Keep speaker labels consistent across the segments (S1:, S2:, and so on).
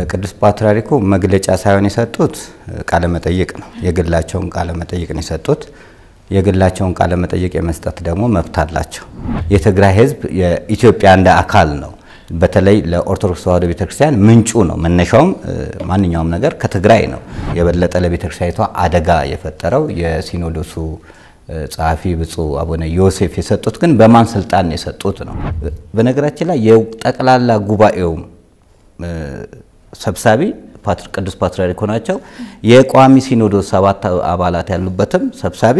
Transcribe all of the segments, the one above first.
S1: ቅዱስ ፓትርያርኩ መግለጫ ሳይሆን የሰጡት ቃለ መጠይቅ ነው የግላቸውን ቃለ መጠይቅ ነው የሰጡት የግላቸውን ቃለ መጠይቅ የመስጠት ደግሞ መብት አላቸው የትግራይ ህዝብ የኢትዮጵያ እንደ አካል ነው በተለይ ለኦርቶዶክስ ተዋህዶ ቤተክርስቲያን ምንጩ ነው መነሻውም ማንኛውም ነገር ከትግራይ ነው የበለጠ ለቤተክርስቲያኒቷ አደጋ የፈጠረው የሲኖዶሱ ጻፊ ብፁዕ አቡነ ዮሴፍ የሰጡት ግን በማን ስልጣን የሰጡት ነው በነገራችን ላይ የጠቅላላ ጉባኤው ሰብሳቢ ቅዱስ ፓትርያርክ ናቸው የቋሚ ሲኖዶስ 7 አባላት ያሉበትም ሰብሳቢ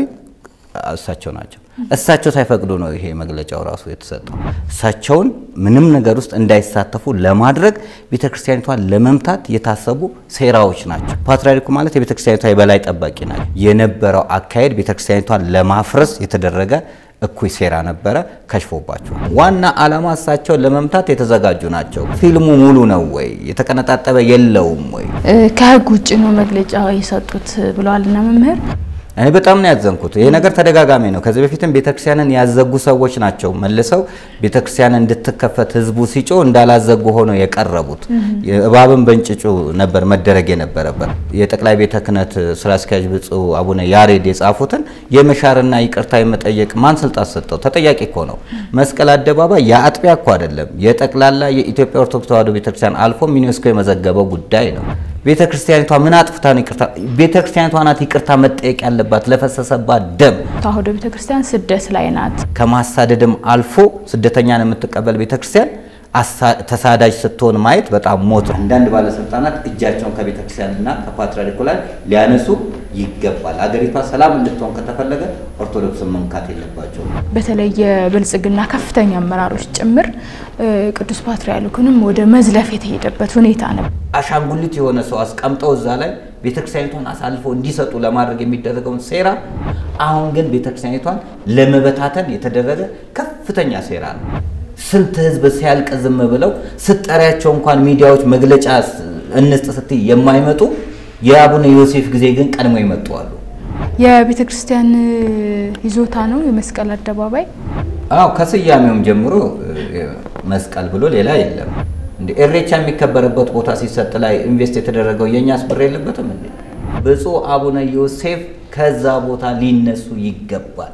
S1: እሳቸው ናቸው እሳቸው ሳይፈቅዱ ነው ይሄ መግለጫው ራሱ የተሰጠው እሳቸውን ምንም ነገር ውስጥ እንዳይሳተፉ ለማድረግ ቤተክርስቲያኒቷን ለመምታት የታሰቡ ሴራዎች ናቸው ፓትርያርኩ ማለት የቤተክርስቲያኒቷ የበላይ ጠባቂ ናቸው የነበረው አካሄድ ቤተክርስቲያኒቷን ለማፍረስ የተደረገ እኩይ ሴራ ነበረ ከሽፎባቸው ዋና ዓላማ እሳቸው ለመምታት የተዘጋጁ ናቸው ፊልሙ ሙሉ ነው ወይ የተቀነጣጠበ የለውም ወይ
S2: ከህግ ውጭ ነው መግለጫ የሰጡት ብለዋልና መምህር
S1: እኔ በጣም ነው ያዘንኩት ይሄ ነገር ተደጋጋሚ ነው ከዚህ በፊትም ቤተክርስቲያንን ያዘጉ ሰዎች ናቸው መልሰው ቤተክርስቲያን እንድትከፈት ህዝቡ ሲጮ እንዳላዘጉ ሆኖ የቀረቡት እባብን በእንጭጩ ነበር መደረግ የነበረበት የጠቅላይ ቤተ ክህነት ስራ አስኪያጅ ብፁዕ አቡነ ያሬድ የጻፉትን የመሻርና ይቅርታ የመጠየቅ ማን ስልጣን ሰጠው ተጠያቂ እኮ ነው መስቀል አደባባይ ያአጥቢያ እኮ አይደለም የጠቅላላ የኢትዮጵያ ኦርቶዶክስ ተዋህዶ ቤተክርስቲያን አልፎ ዩኔስኮ የመዘገበው ጉዳይ ነው ቤተክርስቲያኒቷ ምን አጥፍታ ነው ይቅርታ ቤተክርስቲያኒቷ ናት ይቅርታ መጠየቅ ያለባት ለፈሰሰባት ደም
S2: ተዋህዶ ቤተክርስቲያን ስደት ላይ ናት
S1: ከማሳደድም አልፎ ስደተኛን የምትቀበል ቤተክርስቲያን ተሳዳጅ ስትሆን ማየት በጣም ሞት አንዳንድ ባለስልጣናት እጃቸውን ከቤተክርስቲያንና ከፓትርያርኩ ላይ ሊያነሱ ይገባል አገሪቷ ሰላም እንድትሆን ከተፈለገ ኦርቶዶክስ መንካት የለባቸው በተለይ
S2: የብልጽግና ከፍተኛ አመራሮች ጭምር ቅዱስ ፓትርያርኩንም ወደ መዝለፍ የተሄደበት ሁኔታ ነው
S1: አሻንጉሊት የሆነ ሰው አስቀምጠው እዛ ላይ ቤተክርስቲያኒቷን አሳልፎ እንዲሰጡ ለማድረግ የሚደረገው ሴራ አሁን ግን ቤተክርስቲያኒቷን ለመበታተን የተደረገ ከፍተኛ ሴራ ነው ስንት ህዝብ ሲያልቅ ዝም ብለው ስጠሪያቸው እንኳን ሚዲያዎች መግለጫ እንስጥ ስትይ የማይመጡ የአቡነ ዮሴፍ ጊዜ ግን ቀድሞ ይመጣሉ
S2: የቤተክርስቲያን ይዞታ ነው የመስቀል አደባባይ
S1: አው ከስያሜውም ጀምሮ መስቀል ብሎ ሌላ የለም እንደ ኤሬቻ የሚከበረበት ቦታ ሲሰጥ ላይ ኢንቨስት የተደረገው የኛስ ብር የለበትም እንዴ ብፁዕ አቡነ ዮሴፍ ከዛ ቦታ ሊነሱ ይገባል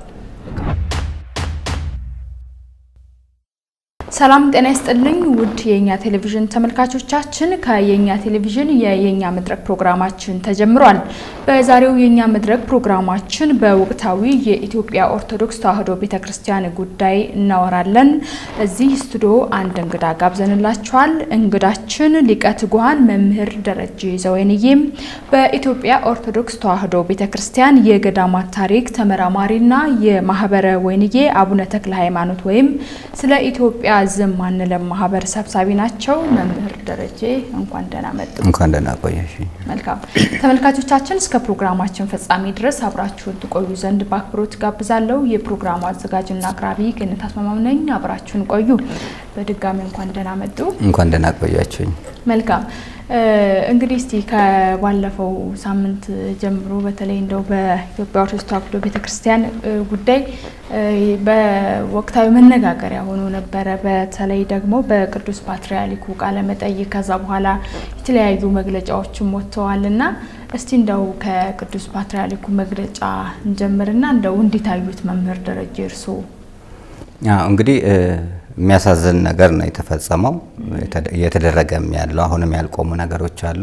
S2: ሰላም ጤና ይስጥልኝ ውድ የኛ ቴሌቪዥን ተመልካቾቻችን ከየኛ ቴሌቪዥን የየኛ መድረክ ፕሮግራማችን ተጀምሯል በዛሬው የኛ መድረክ ፕሮግራማችን በወቅታዊ የኢትዮጵያ ኦርቶዶክስ ተዋህዶ ቤተክርስቲያን ጉዳይ እናወራለን እዚህ ስቱዲዮ አንድ እንግዳ ጋብዘንላችኋል እንግዳችን ሊቀ ትጉሃን መምህር ደረጀ ዘወይንዬም በኢትዮጵያ ኦርቶዶክስ ተዋህዶ ቤተክርስቲያን የገዳማት ታሪክ ተመራማሪና የማህበረ ወይንዬ አቡነ ተክለ ሃይማኖት ወይም ስለ ኢትዮጵያ ዘማን ለማህበር ሰብሳቢ ናቸው መምህር ደረጀ እንኳን ደህና መጡ
S1: እንኳን ደህና ቆያሽ
S2: መልካም ተመልካቾቻችን እስከ ፕሮግራማችን ፍጻሜ ድረስ አብራችሁን ትቆዩ ዘንድ በአክብሮት ጋብዛለሁ የፕሮግራሙ አዘጋጅና አቅራቢ ገነት አስማማው ነኝ አብራችሁን ቆዩ በድጋሚ እንኳን ደህና መጡ
S1: እንኳን ደህና ቆያችሁኝ
S2: መልካም እንግዲህ እስቲ ከባለፈው ሳምንት ጀምሮ በተለይ እንደው በኢትዮጵያ ኦርቶዶክስ ተዋህዶ ቤተክርስቲያን ጉዳይ በወቅታዊ መነጋገሪያ ሆኖ ነበር በተለይ ደግሞ በቅዱስ ፓትርያርኩ ቃለ መጠይቅ ከዛ በኋላ የተለያዩ መግለጫዎችም ወጥተዋልና እስቲ እንደው ከቅዱስ ፓትርያርኩ መግለጫ እንጀምርና እንደው እንዲታዩት መምህር ደረጀ እርሶ
S1: እንግዲህ የሚያሳዝን ነገር ነው የተፈጸመው የተደረገም ያለው አሁንም ያልቆሙ ነገሮች አሉ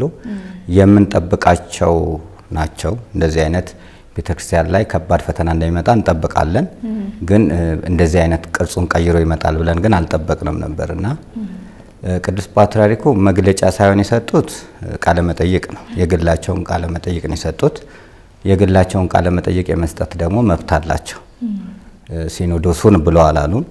S1: የምንጠብቃቸው ናቸው እንደዚህ አይነት ቤተክርስቲያን ላይ ከባድ ፈተና እንደሚመጣ እንጠብቃለን ግን እንደዚህ አይነት ቅርጹን ቀይሮ ይመጣል ብለን ግን አልጠበቅንም ነበርና ቅዱስ ፓትርያርኩ መግለጫ ሳይሆን የሰጡት ቃለ መጠይቅ ነው የግላቸውን ቃለ መጠይቅ ነው የሰጡት የግላቸውን ቃለ መጠይቅ የመስጠት ደግሞ መብት አላቸው ሲኖዶሱን ብለው አላሉም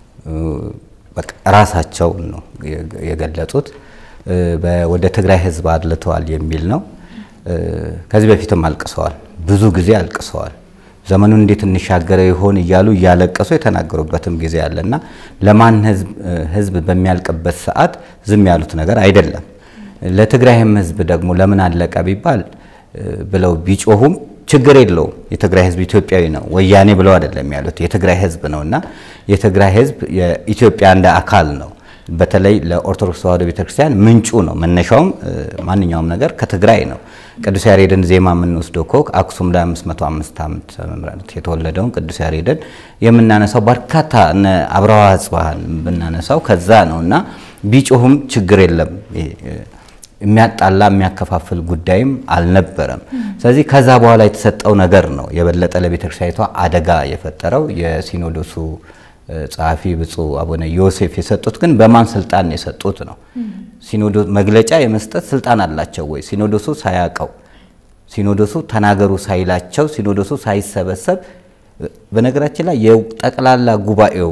S1: በቃ ራሳቸው ነው የገለጹት ወደ ትግራይ ህዝብ አድልተዋል የሚል ነው ከዚህ በፊትም አልቅሰዋል ብዙ ጊዜ አልቅሰዋል ዘመኑን እንዴት እንሻገረው ይሆን ይያሉ ያለቀሱ የተናገሩበትም ጊዜ አለና ለማን ህዝብ በሚያልቅበት ሰዓት ዝም ያሉት ነገር አይደለም ለትግራይም ህዝብ ደግሞ ለምን አለቀ ቢባል ብለው ቢጮሁም ችግር የለው የትግራይ ህዝብ ኢትዮጵያዊ ነው ወያኔ ብለው አይደለም ያሉት የትግራይ ህዝብ ነውና የትግራይ ህዝብ የኢትዮጵያ እንደ አካል ነው በተለይ ለኦርቶዶክስ ተዋህዶ ቤተክርስቲያን ምንጩ ነው መነሻውም ማንኛውም ነገር ከትግራይ ነው ቅዱስ ያሬድን ዜማ የምንወስደው ኮክ አክሱም ላይ 505 ዓመት መምራት የተወለደው ቅዱስ ያሬድን የምናነሳው በርካታ አብራዋ ጽባህን ብናነሳው ከዛ ነውና ቢጮህም ችግር የለም የሚያጣላ የሚያከፋፍል ጉዳይም አልነበረም ስለዚህ ከዛ በኋላ የተሰጠው ነገር ነው የበለጠ ለቤተክርስቲያኒቷ አደጋ የፈጠረው የሲኖዶሱ ጻፊ ብፁዕ አቡነ ዮሴፍ የሰጡት ግን በማን ስልጣን የሰጡት ነው ሲኖዶስ መግለጫ የመስጠት ስልጣን አላቸው ወይ ሲኖዶሱ ሳያቀው ሲኖዶሱ ተናገሩ ሳይላቸው ሲኖዶሱ ሳይሰበሰብ በነገራችን ላይ የጠቅላላ ጉባኤው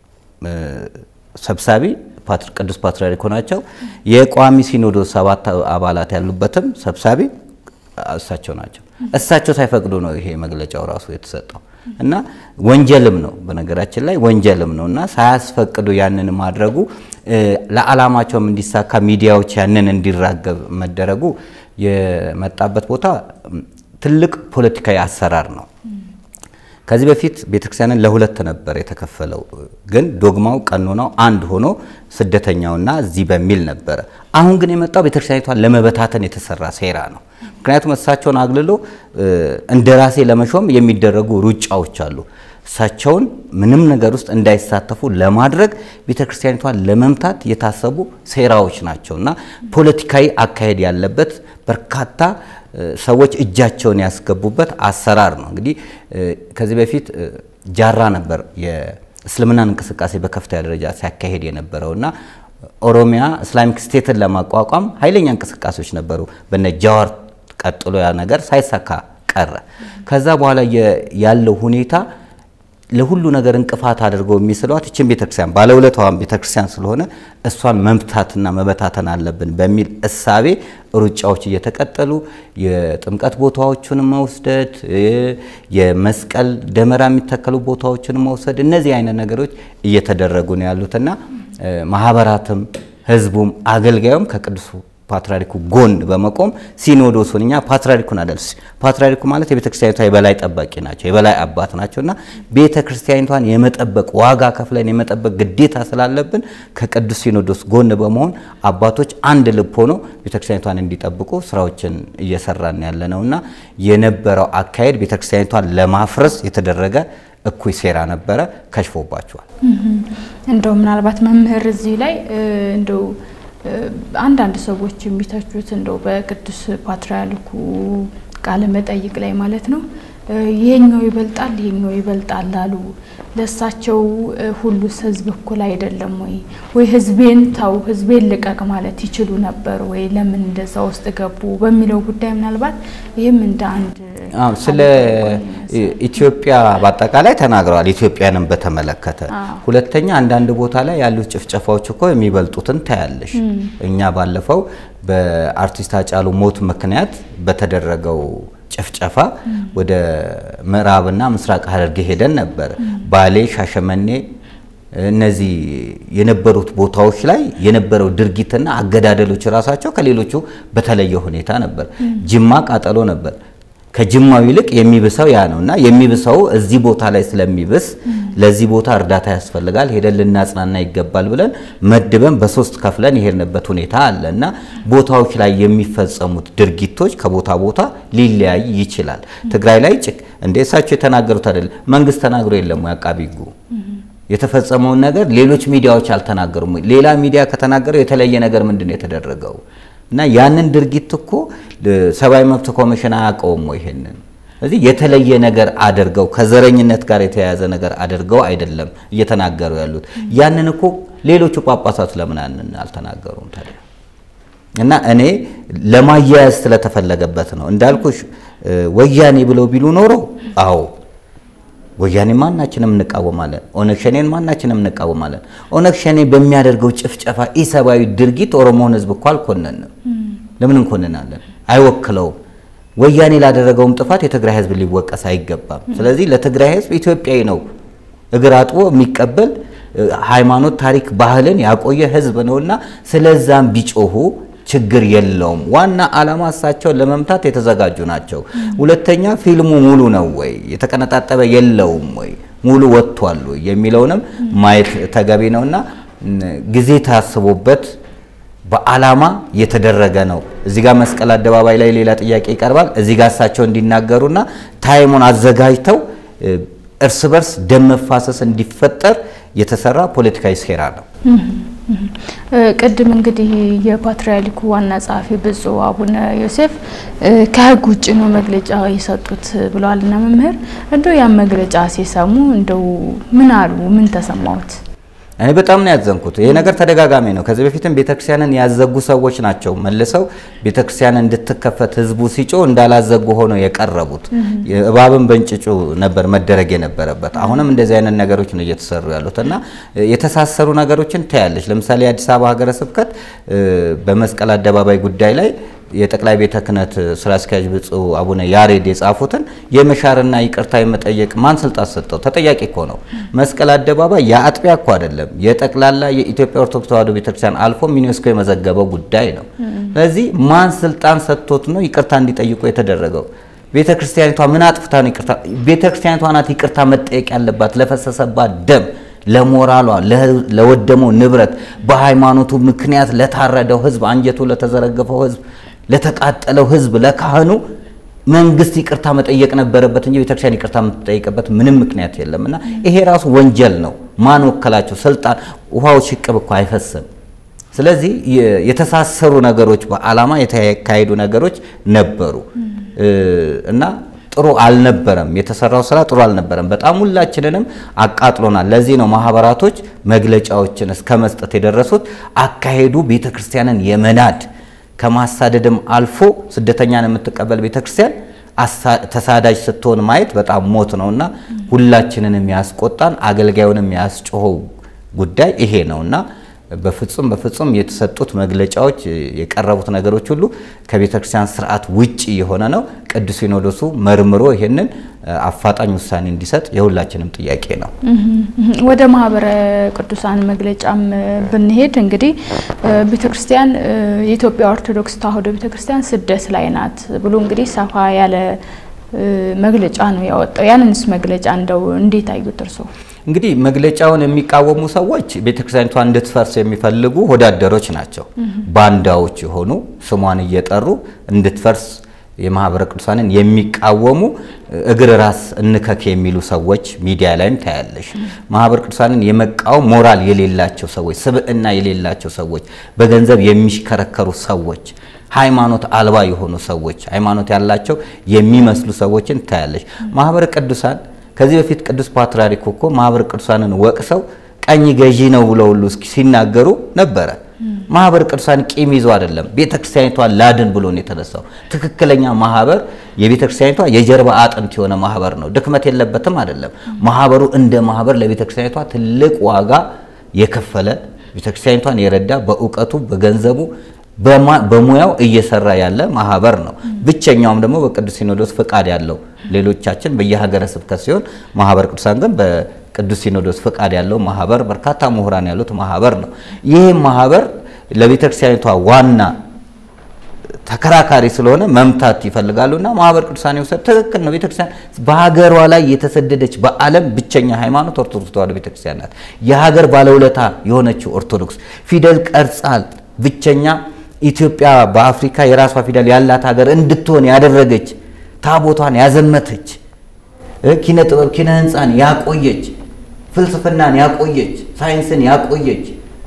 S1: ሰብሳቢ ቅዱስ ፓትርያርክ ሆናቸው የቋሚ ሲኖዶስ 7 አባላት ያሉበትም ሰብሳቢ እሳቸው ናቸው እሳቸው ሳይፈቅዱ ነው ይሄ መግለጫው ራሱ የተሰጠው እና ወንጀልም ነው በነገራችን ላይ ወንጀልም ነውና ሳያስፈቅዱ ያንን ማድረጉ ለዓላማቸውም እንዲሳካ ሚዲያዎች ያንን እንዲራገብ መደረጉ የመጣበት ቦታ ትልቅ ፖለቲካዊ አሰራር ነው ከዚህ በፊት ቤተክርስቲያንን ለሁለት ነበር የተከፈለው ግን ዶግማው ቀኖናው አንድ ሆኖ ስደተኛውና እዚህ በሚል ነበር አሁን ግን የመጣው ቤተክርስቲያኒቷን ለመበታተን የተሰራ ሴራ ነው ምክንያቱም እሳቸውን አግልሎ እንደራሴ ለመሾም የሚደረጉ ሩጫዎች አሉ እሳቸውን ምንም ነገር ውስጥ እንዳይሳተፉ ለማድረግ ቤተክርስቲያኒቷን ለመምታት የታሰቡ ሴራዎች ናቸውና ፖለቲካዊ አካሄድ ያለበት በርካታ ሰዎች እጃቸውን ያስገቡበት አሰራር ነው እንግዲህ ከዚህ በፊት ጃራ ነበር የእስልምና እንቅስቃሴ በከፍተኛ ደረጃ ሲያካሄድ የነበረውና ኦሮሚያ እስላሚክ ስቴትን ለማቋቋም ኃይለኛ እንቅስቃሴዎች ነበሩ በነ ጃዋር ቀጥሎ ያ ነገር ሳይሳካ ቀረ ከዛ በኋላ ያለው ሁኔታ ለሁሉ ነገር እንቅፋት አድርገው የሚስሏት እቺን ቤተክርስቲያን ባለውለታዋን ቤተክርስቲያን ስለሆነ እሷን መምታትና መበታተን አለብን በሚል እሳቤ ሩጫዎች እየተቀጠሉ የጥምቀት ቦታዎችን መውሰድ የመስቀል ደመራ የሚተከሉ ቦታዎችን መውሰድ እነዚህ አይነት ነገሮች እየተደረጉ ነው ያሉትና ማህበራትም ህዝቡም አገልጋዩም ከቅዱስ ፓትርያርኩ ጎን በመቆም ሲኖዶሱንኛ ፓትርያርኩን አደልስ ፓትርያርኩ ማለት የቤተክርስቲያኒቷ የበላይ ጠባቂ ናቸው የበላይ አባት ናቸውና ቤተክርስቲያኒቷን የመጠበቅ ዋጋ ከፍለን የመጠበቅ ግዴታ ስላለብን ከቅዱስ ሲኖዶስ ጎን በመሆን አባቶች አንድ ልብ ሆኖ ቤተክርስቲያኒቷን እንዲጠብቁ ስራዎችን እየሰራን ያለነውና የነበረው አካሄድ ቤተክርስቲያኒቷን ለማፍረስ የተደረገ እኩይ ሴራ ነበረ ከሽፎባቸዋል
S2: እንደው ምናልባት መምህር እዚህ ላይ እንደው አንዳንድ ሰዎች የሚታቹት እንደው በቅዱስ ፓትርያርኩ ቃለ መጠይቅ ላይ ማለት ነው ይሄኛው ይበልጣል አሉ ለሳቸው ሁሉ ህዝብ እኩል አይደለም ወይ ህዝቤን ታው ህዝቤን ልቀቅ ማለት ይችሉ ነበር ወይ ለምን እንደዛ ውስጥ ገቡ በሚለው ጉዳይ ምናልባት ይሄም እንደ አንድ
S1: ስለ ኢትዮጵያ በአጠቃላይ ተናግረዋል ኢትዮጵያንም በተመለከተ ሁለተኛ አንዳንድ ቦታ ላይ ያሉ ጭፍጨፋዎች እኮ የሚበልጡትን ታያለሽ እኛ ባለፈው በአርቲስት አጫሉ ሞት ምክንያት በተደረገው ጭፍጨፋ ወደ ምዕራብና ምስራቅ ሐረርጌ ሄደን ነበር ባሌ ሻሸመኔ እነዚህ የነበሩት ቦታዎች ላይ የነበረው ድርጊትና አገዳደሎች ራሳቸው ከሌሎቹ በተለየ ሁኔታ ነበር ጅማ ቃጠሎ ነበር ከጅማው ይልቅ የሚብሰው ያ ነውና የሚብሰው እዚህ ቦታ ላይ ስለሚብስ ለዚህ ቦታ እርዳታ ያስፈልጋል ሄደን ልናጽናና ይገባል ብለን መድበን በሶስት ከፍለን ይሄርነበት ሁኔታ አለና ቦታዎች ላይ የሚፈጸሙት ድርጊቶች ከቦታ ቦታ ሊለያይ ይችላል ትግራይ ላይ እንደሳቸው የተናገሩት አይደል መንግስት ተናግሮ የለም ያቃቢጉ የተፈጸመው ነገር ሌሎች ሚዲያዎች አልተናገሩም ሌላ ሚዲያ ከተናገረው የተለየ ነገር ምንድነው የተደረገው እና ያንን ድርጊት እኮ ሰብአዊ መብት ኮሚሽን አያቀውም ይሄንን እዚህ የተለየ ነገር አድርገው ከዘረኝነት ጋር የተያያዘ ነገር አድርገው አይደለም እየተናገሩ ያሉት ያንን እኮ ሌሎች ጳጳሳት ለምን አልተናገሩም ታዲያ እና እኔ ለማያያዝ ስለተፈለገበት ነው እንዳልኩሽ ወያኔ ብለው ቢሉ ኖሮ አዎ ወያኔ ማናችንም እንቃወማለን ኦነግሸኔን ማናችንም እንቃወማለን ኦነግሸኔ በሚያደርገው ጭፍጨፋ ኢሰባዊ ድርጊት ኦሮሞን ህዝብ እኮ አልኮነንም ለምን እንኮነናለን አይወክለው ወያኔ ላደረገውም ጥፋት የትግራይ ህዝብ ሊወቀስ አይገባም ስለዚህ ለትግራይ ህዝብ ኢትዮጵያዊ ነው እግር አጥቦ የሚቀበል ሃይማኖት ታሪክ ባህልን ያቆየ ህዝብ ነውና ስለዛም ቢጮሁ ችግር የለውም ዋና ዓላማቸው ለመምታት የተዘጋጁ ናቸው ሁለተኛ ፊልሙ ሙሉ ነው ወይ የተቀነጣጠበ የለውም ወይ ሙሉ ወጥቷል የሚለውንም ማየት ተገቢ ነውና ጊዜ ታስቦበት በአላማ የተደረገ ነው እዚህ ጋር መስቀል አደባባይ ላይ ሌላ ጥያቄ ይቀርባል እዚህ ጋር እሳቸው እንዲናገሩና ታይሙን አዘጋጅተው እርስ በርስ ደም መፋሰስ እንዲፈጠር የተሰራ ፖለቲካዊ ሴራ ነው
S2: ቀድም እንግዲህ የፓትርያርኩ ዋና ጻፊ ብፁዕ አቡነ ዮሴፍ ከህግ ውጭ ነው መግለጫ የሰጡት ብለዋልና መምህር እንደው ያ መግለጫ ሲሰሙ እንደው ምን አሉ ምን ተሰማውት
S1: እኔ በጣም ነው ያዘንኩት ይሄ ነገር ተደጋጋሚ ነው ከዚህ በፊትም ቤተክርስቲያንን ያዘጉ ሰዎች ናቸው መልሰው ቤተክርስቲያንን እንድትከፈት ህዝቡ ሲጮ እንዳላዘጉ ሆኖ የቀረቡት እባብን በእንጭጩ ነበር መደረግ የነበረበት አሁንም እንደዚህ አይነት ነገሮች ነው እየተሰሩ ያሉትና የተሳሰሩ ነገሮችን ታያለሽ ለምሳሌ አዲስ አበባ ሀገረ ስብከት በመስቀል አደባባይ ጉዳይ ላይ የጠቅላይ ቤተ ክህነት ስራ አስኪያጅ ብፁዕ አቡነ ያሬድ የጻፉትን የመሻርና ይቅርታ የመጠየቅ ማን ስልጣን ሰጠው ተጠያቂ እኮ ነው መስቀል አደባባይ ያአጥቢያ እኮ አይደለም የጠቅላላ የኢትዮጵያ ኦርቶዶክስ ተዋሕዶ ቤተክርስቲያን አልፎ ዩኔስኮ የመዘገበው ጉዳይ ነው ስለዚህ ማን ስልጣን ሰጥቶት ነው ይቅርታ እንዲጠይቁ የተደረገው ቤተክርስቲያኒቷ ምን አጥፍታ ነው ይቅርታ ቤተክርስቲያኒቷ ናት ይቅርታ መጠየቅ ያለባት ለፈሰሰባት ደም ለሞራሏ ለወደመው ንብረት በሃይማኖቱ ምክንያት ለታረደው ህዝብ አንጀቱ ለተዘረገፈው ህዝብ ለተቃጠለው ህዝብ ለካህኑ መንግስት ይቅርታ መጠየቅ ነበረበት እንጂ ቤተክርስቲያን ይቅርታ መጠየቅበት ምንም ምክንያት የለምና ይሄ ራሱ ወንጀል ነው ማን ወከላቸው ስልጣን ውሃው ሽቅብ እኮ አይፈስም ስለዚህ የተሳሰሩ ነገሮች በአላማ የተካሄዱ ነገሮች ነበሩ እና ጥሩ አልነበረም የተሰራው ስራ ጥሩ አልነበረም በጣም ሁላችንንም አቃጥሎናል ለዚህ ነው ማህበራቶች መግለጫዎችን እስከመስጠት የደረሱት አካሄዱ ቤተክርስቲያንን የመናድ ከማሳደድም አልፎ ስደተኛን የምትቀበል ቤተክርስቲያን ተሳዳጅ ስትሆን ማየት በጣም ሞት ነውና ሁላችንንም ያስቆጣን አገልጋዩንም ያስጮኸው ጉዳይ ይሄ ነውና በፍጹም የተሰጡት መግለጫዎች የቀረቡት ነገሮች ሁሉ ከቤተክርስቲያን ስርዓት ውጪ የሆነ ነው ቅዱስ ሲኖዶሱ መርምሮ ይሄንን አፋጣኝ ውሳኔ እንዲሰጥ የሁላችንም ጥያቄ ነው
S2: ወደ ማህበረ ቅዱሳን መግለጫም ብንሄድ እንግዲህ ቤተክርስቲያን የኢትዮጵያ ኦርቶዶክስ ተዋሕዶ ቤተክርስቲያን ስደት ላይ ናት ብሎ እንግዲህ ሰፋ ያለ መግለጫ ነው ያወጣው ያንንስ መግለጫ እንደው እንዴት አዩት እርሶ
S1: እንግዲህ መግለጫውን የሚቃወሙ ሰዎች ቤተክርስቲያኒቷ እንድትፈርስ የሚፈልጉ ወዳደሮች ናቸው ባንዳዎች የሆኑ ስሟን እየጠሩ እንድትፈርስ የማህበረ ቅዱሳንን የሚቃወሙ እግር ራስ እንከክ የሚሉ ሰዎች ሚዲያ ላይም ታያለሽ ማህበረ ቅዱሳንን የመቃወም ሞራል የሌላቸው ሰዎች ስብዕና የሌላቸው ሰዎች በገንዘብ የሚሽከረከሩ ሰዎች ሃይማኖት አልባ የሆኑ ሰዎች ሃይማኖት ያላቸው የሚመስሉ ሰዎችን ታያለሽ ማህበረ ቅዱሳን ከዚህ በፊት ቅዱስ ፓትርያርክ እኮ ማህበረ ቅዱሳንን ወቅሰው ቀኝ ገዢ ነው ብለው ሁሉ ሲናገሩ ነበር ማህበረ ቅዱሳን ቂም ይዞ አይደለም ቤተክርስቲያኒቷን ላድን ብሎ ነው የተነሳው ትክክለኛ ማህበር የቤተክርስቲያኒቷ የጀርባ አጥንት የሆነ ማህበር ነው ድክመት የለበትም አይደለም ማህበሩ እንደ ማህበር ለቤተክርስቲያኒቷ ትልቅ ዋጋ የከፈለ ቤተክርስቲያኒቷን የረዳ በእውቀቱ በገንዘቡ በሙያው እየሰራ ያለ ማህበር ነው ብቸኛውም ደግሞ በቅዱስ ሲኖዶስ ፍቃድ ያለው ሌሎቻችን በየሀገረ ስብከት ሲሆን ማህበረ ቅዱሳን ግን በቅዱስ ሲኖዶስ ፍቃድ ያለው ማህበር በርካታ ምሁራን ያሉት ማህበር ነው ይሄ ማህበር ለቤተክርስቲያኒቷ ዋና ተከራካሪ ስለሆነ መምታት ይፈልጋሉና ማህበረ ቅዱሳን ይወሰድ ትክክል ነው ቤተክርስቲያን በሀገሯ ላይ የተሰደደች በአለም ብቸኛ ሃይማኖት ኦርቶዶክስ ተዋሕዶ ቤተክርስቲያን ናት የሀገር ባለውለታ የሆነችው ኦርቶዶክስ ፊደል ቀርጻል ብቸኛ ኢትዮጵያ በአፍሪካ የራሷ ፊደል ያላት ሀገር እንድትሆን ያደረገች ታቦቷን ያዘመተች ኪነ ጥበብ ኪነ ህንጻን ያቆየች ፍልስፍናን ያቆየች ሳይንስን ያቆየች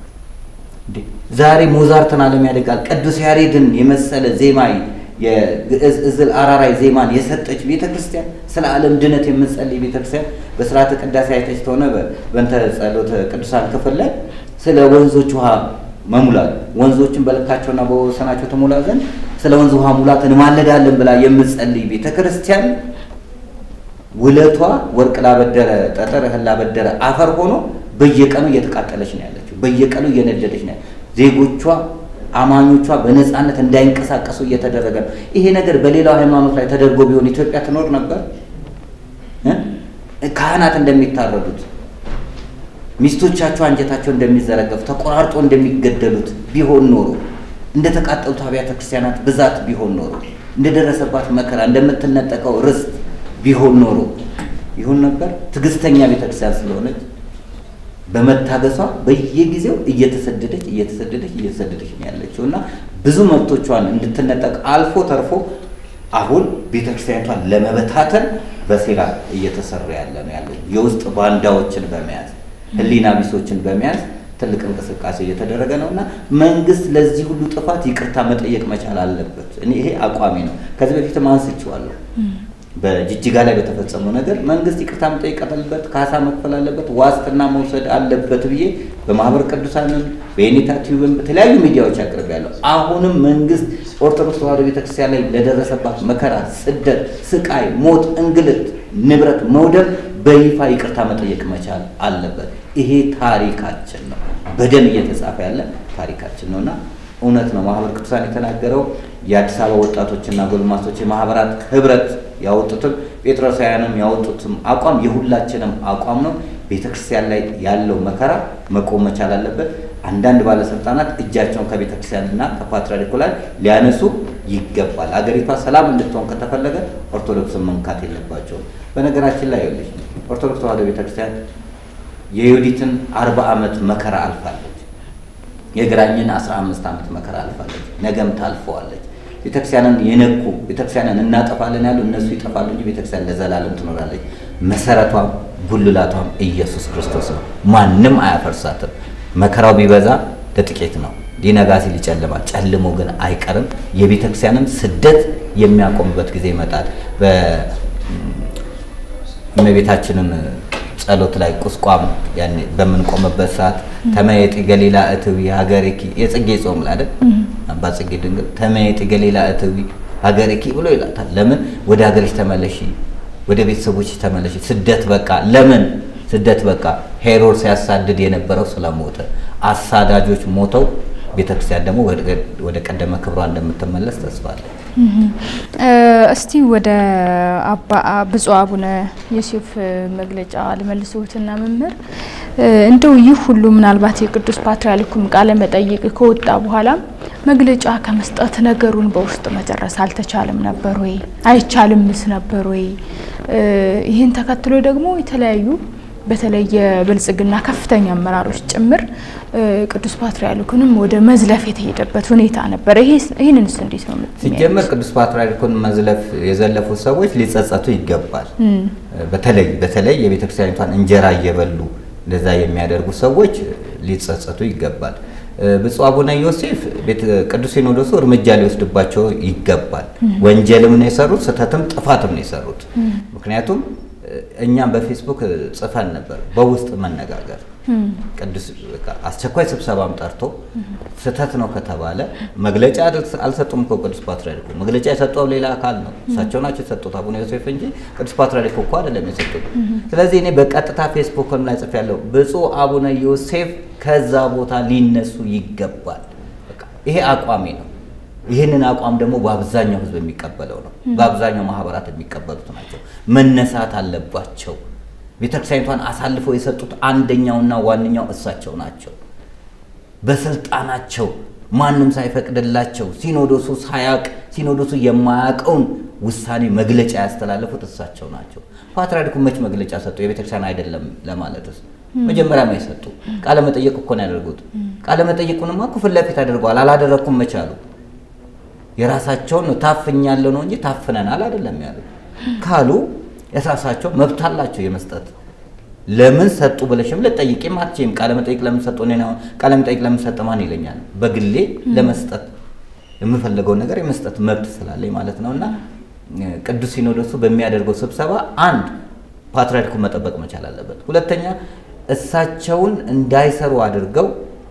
S1: ዛሬ ሞዛርትን ዓለም ያደጋል ቅዱስ ያሬድን የመሰለ ዜማይ የግዕዝ እዝል አራራይ ዜማን የሰጠች ቤተክርስቲያን ስለ ዓለም ድነት የምትጸልይ ቤተክርስቲያን በስርዓተ ቅዳሴ አይተች ተሆነ በእንተ ጸሎተ ቅዱሳን ክፍል ላይ ስለ ወንዞች ውሃ መሙላት ወንዞችን በልካቸውና በወሰናቸው ተሞላ ዘንድ ስለ ወንዝ ውሃ ሙላት እንማለዳለን ብላ የምትጸልይ ቤተክርስቲያን ውለቷ ወርቅ ላበደረ ጠጠር እህል ላበደረ አፈር ሆኖ በየቀኑ እየተቃጠለች ነው ያለችው በየቀኑ እየነደደች ነው ዜጎቿ አማኞቿ በነፃነት እንዳይንቀሳቀሱ እየተደረገ ነው ይሄ ነገር በሌላው ሃይማኖት ላይ ተደርጎ ቢሆን ኢትዮጵያ ትኖር ነበር ካህናት እንደሚታረዱት ሚስቶቻቸው አንጀታቸው እንደሚዘረገፍ ተቆራርጦ እንደሚገደሉት ቢሆን ኖሮ እንደተቃጠሉት አብያተ ክርስቲያናት ብዛት ቢሆን ኖሮ እንደደረሰባት መከራ እንደምትነጠቀው ርስት ቢሆን ኖሮ ይሁን ነበር ትግስተኛ ቤተክርስቲያን ስለሆነች በመታገሷ በየጊዜው እየተሰደደች ነው ያለችውና ብዙ መብቶቿን እንድትነጠቅ አልፎ ተርፎ አሁን ቤተክርስቲያኗን ለመበታተን በሴራ እየተሰራ ያለ ነው ያለው የውስጥ ባንዳዎችን በመያዝ ህሊና ቢሶችን በመያዝ ትልቅ እንቅስቃሴ እየተደረገ ነውና መንግስት ለዚህ ሁሉ ጥፋት ይቅርታ መጠየቅ መቻል አለበት እኔ ይሄ አቋሚ ነው ከዚህ በፊት ማንስቻለሁ በጅጅጋ ላይ በተፈጸመው ነገር መንግስት ይቅርታ መጠየቅ አለበት ካሳ መክፈል አለበት ዋስትና መውሰድ አለበት ብዬ በማህበር ቅዱሳንም በየኔታ ቲዩብም በተለያዩ ሚዲያዎች አቅርቤያለሁ አሁንም መንግስት ኦርቶዶክስ ተዋህዶ ቤተክርስቲያን ላይ ለደረሰባት መከራ ስደት ስቃይ ሞት እንግልት ንብረት መውደም በይፋ ይቅርታ መጠየቅ መቻል አለበት ይሄ ታሪካችን ነው በደም እየተጻፈ ያለ ታሪካችን ነውና እውነት ነው ማህበር ቅዱሳን የተናገረው የአዲስ አበባ ወጣቶችና ጎልማሶች የማህበራት ህብረት ያወጡትም ጴጥሮሳውያንም ያወጡትም አቋም የሁላችንም አቋም ነው ቤተክርስቲያን ላይ ያለው መከራ መቆም መቻል አለበት አንዳንድ ባለስልጣናት እጃቸውን ከቤተክርስቲያንና ከፓትርያርኩ ላይ ሊያነሱ ይገባል አገሪቷ ሰላም እንድትሆን ከተፈለገ ኦርቶዶክስን መንካት የለባቸው በነገራችን ላይ ይልሽ ኦርቶዶክስ ተዋህዶ ቤተክርስቲያን የዩዲትን 40 ዓመት መከራ አልፋለች የግራኝን 15 ዓመት መከራ አልፋለች ነገም ታልፈዋለች ቤተክርስቲያንን የነኩ ቤተክርስቲያንን እናጠፋለን ያሉ እነሱ ይጠፋሉ እንጂ ቤተክርስቲያን ለዘላለም ትኖራለች መሰረቷም ጉልላቷም ኢየሱስ ክርስቶስ ነው ማንንም አያፈርሳትም መከራው ቢበዛ ለጥቂት ነው ሊነጋ ሲል ይጨልማል ጨልሞ ግን አይቀርም የቤተክርስቲያንን ስደት የሚያቆምበት ጊዜ ይመጣል በእመቤታችንን ጸሎት ላይ ቁስቋም ያኔ በመንቆምበት ሰዓት ተመየጥ ገሊላ እትዊ ሀገሪኪ የጽጌ ጾም ላይ አይደል አባ ጽጌ ድንግል ተመየጥ ገሊላ እትዊ ሀገሪኪ ብሎ ይላታል ለምን ወደ ሀገርሽ ተመለሺ ወደ ቤተሰቦች ተመለሺ ስደት በቃ ለምን ስደት በቃ ሄሮድስ ያሳድድ የነበረው ስለሞተ አሳዳጆች ሞተው ቤተክርስቲያን ደግሞ ወደ ቀደመ ክብሯ እንደምትመለስ ተስፋለች
S2: እስቲ ወደ ብፁዕ አቡነ ዮሴፍ መግለጫ ለመልሶትና መምህር እንደው ይህ ሁሉ ምናልባት የቅዱስ ፓትርያርኩም ቃለ መጠይቅ ከወጣ በኋላ መግለጫ ከመስጠት ነገሩን በውስጥ መጨረስ አልተቻለም ነበር ወይ አይቻልምስ ነበር ወይ ይሄን ተከትሎ ደግሞ የተለያዩ በተለየ ብልጽግና ከፍተኛ አመራሮች ጭምር ቅዱስ ፓትርያርኩንም ወደ መዝለፍ የተሄደበት ሁኔታ ነበር ይሄንንስ እንዴት ነው
S1: ሲጀመር ቅዱስ ፓትርያርኩን መዝለፍ የዘለፉ ሰዎች ሊጸጸቱ ይገባል በተለይ የቤተክርስቲያኒቷን እንጀራ እየበሉ ለዛ የሚያደርጉ ሰዎች ሊጸጸቱ ይገባል ብፁዕ አቡነ ዮሴፍ ቅዱስ ሲኖዶሱ እርምጃ ሊወስድባቸው ይገባል ወንጀልም ነው የሰሩት ሰተተም ጥፋትም ነው የሰሩት ምክንያቱም እኛም በፌስቡክ ጽፈን ነበር በውስጥ መነጋገር ቅዱስ አስቸኳይ ስብሰባም ጠርቶ ሰተት ነው ከተባለ መግለጫ አልሰጡም ቅዱስ ፓትርያርኩ መግለጫ የሰጠው ሌላ አካል ነው እሳቸው ናቸው የሰጡት አቡነ ዮሴፍ እንጂ ቅዱስ ፓትርያርኩ እኮ አይደለም የሰጡት ስለዚህ እኔ በቀጥታ ፌስቡክም ላይ ጽፌያለሁ ብፁዕ አቡነ ዮሴፍ ከዛ ቦታ ሊነሱ ይገባል ይሄ አቋሜ ነው ይሄንን አቋም ደግሞ በአብዛኛው ህዝብ የሚቀበለው ነው በአብዛኛው ማህበራት የሚቀበሉት ናቸው መነሳት አለባቸው ቤተክርስቲያኒቷን አሳልፈው የሰጡት አንደኛውና ዋንኛው እሳቸው ናቸው በስልጣናቸው ማንንም ሳይፈቅድላቸው ሲኖዶሱ ሳያቅ ሲኖዶሱ የማያቀውን ውሳኔ መግለጫ ያስተላለፉት እሳቸው ናቸው ፓትርያርኩ መች መግለጫ ሰጡ የቤተክርስቲያን አይደለም ለማለትስ መጀመሪያ ነው የሰጡ ቃለ መጠይቅ እኮ ነው ያደረጉት ቃለ መጠይቁንማ እኮ ፍለፊት አድርገዋል አላደረኩም መቻሉ የራሳቸውን ነው ታፍኛለሁ ነው እንጂ ታፍነናል አይደለም ያሉት ካሉ የራሳቸው መብት አላቸው የመስጠት ለምን ሰጡ ብለሽም ለጠይቄ ማጥቼም ቃለ መጠይቅ ለምን ሰጡ ነው ቃለ መጠይቅ ለምን ሰጠ ማን ይለኛል በግሌ ለመስጠት የምፈልገው ነገር የመስጠት መብት ስላለኝ ማለት ነውና ቅዱስ ሲኖዶሱ በሚያደርገው ስብሰባ አንድ ፓትርያርኩ መጠበቅ መቻል አለበት ሁለተኛ እሳቸውን እንዳይሰሩ አድርገው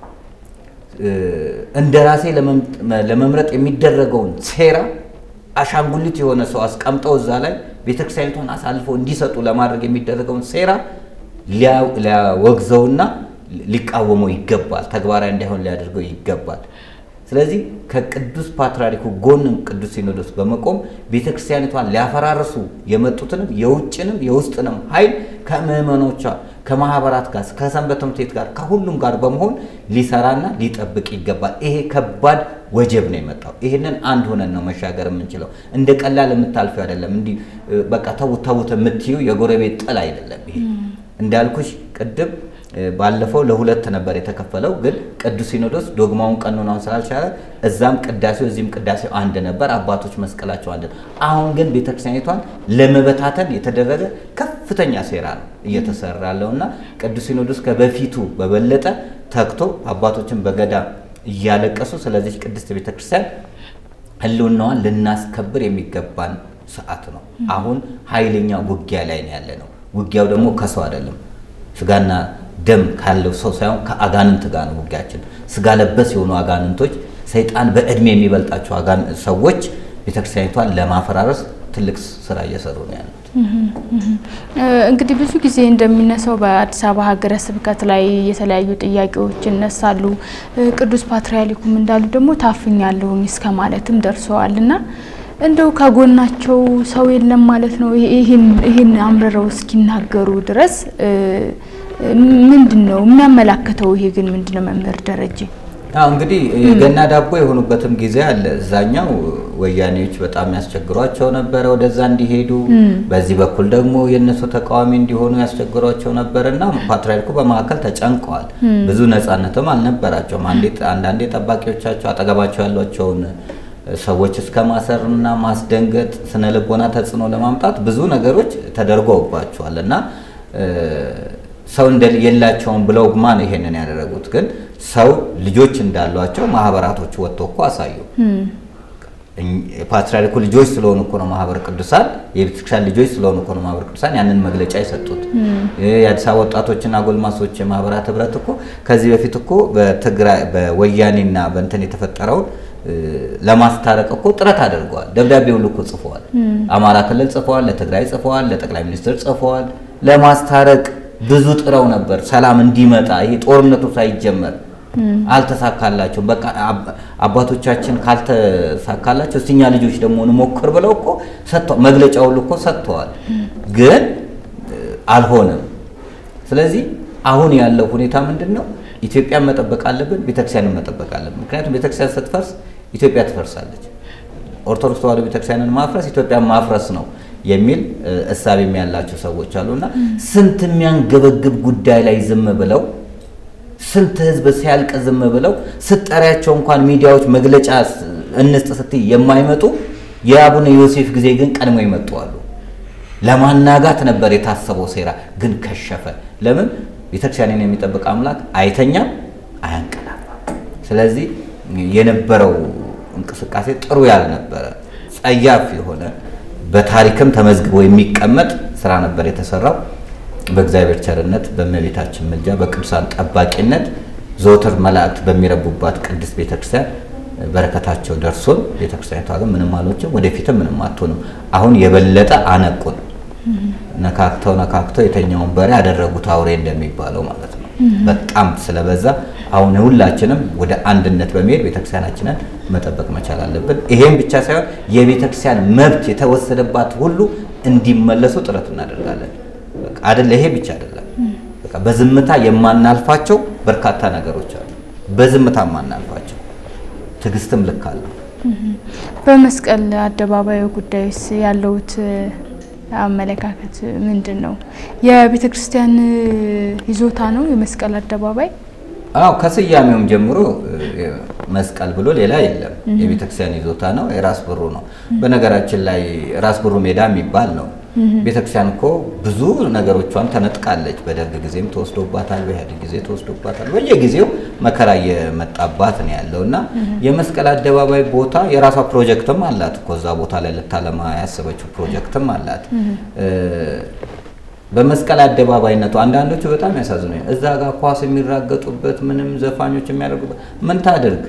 S1: እንደራሴ ለመምረጥ የሚደረገውን ሴራ አሻንጉሊት የሆነ ሰው አስቀምጠው እዛ ላይ ቤተክርስቲያኒቷን አሳልፈው እንዲሰጡ ለማድረግ የሚደረገውን ሴራ ሊያወግዘውና ሊቃወመው ይገባል ተግባራዊ እንዳይሆን ሊያደርገው ይገባል ስለዚህ ከቅዱስ ፓትርያርኩ ጎንም ቅዱስ ሲኖዶስ በመቆም ቤተክርስቲያኒቷን ሊያፈራርሱ የመጡትንም የውጭንም የውስጥንም ኃይል ከመመኖቿ ከማህበራት ጋር ከሰንበት ትምህርት ቤት ጋር ከሁሉም ጋር በመሆን ሊሰራና ሊጠብቅ ይገባል ይሄ ከባድ ወጀብ ነው የመጣው ይሄንን አንድ ሆነን ነው መሻገር የምንችለው እንደ ቀላል የምታልፈው አይደለም እንዲ በቃ ተውት የምትዩ የጎረቤት ጥል አይደለም ይሄ እንዳልኩሽ ቅድም ባለፈው ለሁለት ነበር የተከፈለው ግን ቅዱስ ሲኖዶስ ዶግማውን ቀኖናውን ስላልቻለ እዛም ቅዳሴው እዚህም ቅዳሴው አንድ ነበር አባቶች መስቀላቸው አንድ አሁን ግን ቤተክርስቲያኒቷን ለመበታተን የተደረገ ከፍተኛ ሴራ ነው እየተሰራለውና ቅዱስ ሲኖዶስ ከበፊቱ በበለጠ ተክቶ አባቶችን በገዳ እያለቀሱ ስለዚህ ቅድስት ቤተክርስቲያን ህልውናዋን ልናስከብር የሚገባን ሰዓት ነው አሁን ኃይለኛ ውጊያ ላይ ነው ያለነው ውጊያው ደግሞ ከሰው አይደለም ስጋና ደም ካለው ሰው ሳይሆን ከአጋንንት ጋር ነው ውጊያችን ስጋ ለበስ የሆኑ አጋንንቶች ሰይጣን በእድሜ የሚበልጣቸው ሰዎች ቤተክርስቲያኒቷን ለማፈራረስ ትልቅ ስራ እየሰሩ ነው ያሉት
S2: እንግዲህ ብዙ ጊዜ እንደሚነሳው በአዲስ አበባ ሀገረ ስብከት ላይ የተለያዩ ጥያቄዎች ይነሳሉ ቅዱስ ፓትርያርኩም እንዳሉ ደግሞ ታፍኛለሁ እስከ ማለትም ደርሰዋልና እንደው ከጎናቸው ሰው የለም ማለት ነው ይሄን አምረረው እስኪናገሩ ድረስ ምንድነው የሚያመላክተው ይሄ ግን ምንድነው መምህር ደረጀ
S1: እንግዲህ የገና ዳቦ የሆኑበትም ጊዜ አለ እዛኛው ወያኔዎች በጣም ያስቸግሯቸው ነበር ወደዛ እንዲሄዱ በዚህ በኩል ደግሞ የነሱ ተቃዋሚ እንዲሆኑ ያስቸግሯቸው ነበርና ፓትርያርኩ በማከል ተጨንቀዋል ብዙ ነፃነትም አልነበራቸውም አንዳንዴ ጠባቂዎቻቸው አጠገባቸው ያሏቸውን ሰዎች እስከ ማሰርና ማስደንገጥ ስነ ልቦና ተጽኖ ለማምጣት ብዙ ነገሮች ተደርጎባቸዋልና ሰው እንደየላቸውም ብለው ማን ይሄንን ያደረጉት ግን ሰው ልጆች እንዳሏቸው ማህበራቶች ወጥተው አሳዩ ፓትርያርኩ ልጆች ስለሆኑ እኮ ነው ማህበር ቅዱሳን የቤተክርስቲያን ልጆች ስለሆኑ እኮ ነው ማህበር ቅዱሳን ያንን መግለጫ ይሰጡት የአዲስ አበባ ወጣቶችና ጎልማሶች ማህበራት ህብረት እኮ ከዚህ በፊት እኮ በትግራይ በወያኔና በእንትን የተፈጠረው ለማስታረቅ እኮ ጥረት አድርገዋል ደብዳቤው ልኮ ጽፈዋል አማራ ክልል ጽፈዋል ለትግራይ ጽፈዋል ለጠቅላይ ሚኒስትር ጽፈዋል ለማስታረቅ ብዙ ጥረው ነበር ሰላም እንዲመጣ ይሄ ጦርነቱ ሳይጀመር አልተሳካላቸው በቃ አባቶቻችን ካልተሳካላቸው እኛ ልጆች ደግሞ እንሞክር ብለው እኮ ሰጥተው መግለጫው ልኮ ሰጥተዋል ግን አልሆነም ስለዚህ አሁን ያለው ሁኔታ ምንድነው ኢትዮጵያን መጠበቅ አለብን ቤተክርስቲያንን መጠበቅ አለብን ምክንያቱም ቤተክርስቲያን ስትፈርስ ኢትዮጵያ ትፈርሳለች ኦርቶዶክስ ተዋህዶ ቤተክርስቲያንን ማፍረስ ኢትዮጵያን ማፍረስ ነው የሚል እሳቤም ያላቸው ሰዎች አሉና ስንት የሚያንገበግብ ጉዳይ ላይ ዝም ብለው ስንት ህዝብ ሲያልቅ ዝም ብለው ስጠሪያቸው እንኳን ሚዲያዎች መግለጫ እንስጥ ስትይ የማይመጡ የአቡነ ዮሴፍ ጊዜ ግን ቀድሞ ይመጣሉ ለማናጋት ነበር የታሰበው ሴራ ግን ከሸፈ ለምን ቤተክርስቲያንን የሚጠብቅ አምላክ አይተኛም አያንቀላፋም ስለዚህ የነበረው እንቅስቃሴ ጥሩ ያልነበረ ጸያፍ የሆነ በታሪክም ተመዝግቦ የሚቀመጥ ስራ ነበር የተሰራው በእግዚአብሔር ቸርነት በመቤታችን ምልጃ በቅዱሳን ጠባቂነት ዘወትር መላእክት በሚረቡባት ቅድስት ቤተክርስቲያን በረከታቸው ደርሶን ቤተክርስቲያኒቷ ግን ምንም አልሆነችም ወደፊትም ምንም አትሆንም አሁን የበለጠ አነቁን ነካክተው የተኛውን በሬ ያደረጉት አውሬ እንደሚባለው ማለት ነው በጣም ስለበዛ አሁን ሁላችንም ወደ አንድነት በመሄድ ቤተክርስቲያናችንን መጠበቅ መቻል አለብን ይሄን ብቻ ሳይሆን የቤተክርስቲያን መብት የተወሰደባት ሁሉ እንዲመለሱ ጥረት እናደርጋለን በቃ አይደል ይሄ ብቻ አይደለም በቃ በዝምታ የማናልፋቸው በርካታ ነገሮች አሉ በዝምታ የማናልፋቸው ትግስትም ልካለ
S2: በመስቀል አደባባዩ ጉዳይስ ያለውት አመለካከት ምንድነው የቤተክርስቲያን ይዞታ ነው የመስቀል አደባባይ
S1: ከስያሜውም ጀምሮ መስቀል ብሎ ሌላ የለም የቤተክርስቲያን ይዞታ ነው የራስ ብሩ ነው በነገራችን ላይ ራስ ብሩ ሜዳ የሚባል ነው ቤተክርስቲያን እኮ ብዙ ነገሮቿን ተነጥቃለች በደርግ ጊዜም ተወስዶባታል በኢህአዴግ ጊዜ ተወስዶባታል በየጊዜው መከራ የመጣባት ነው ያለውና የመስቀል አደባባይ ቦታ የራሷ ፕሮጀክትም አላት እኮ እዛ ቦታ ላይ ለታለማ ያሰበችው ፕሮጀክትም አላት በመስቀል አደባባይነቱ አንዳንዶቹ በጣም ያሳዝኑኝ እዛ ጋር ኳስ የሚራገጡበት ምንም ዘፋኞች የሚያደርጉበት ምን ታደርግ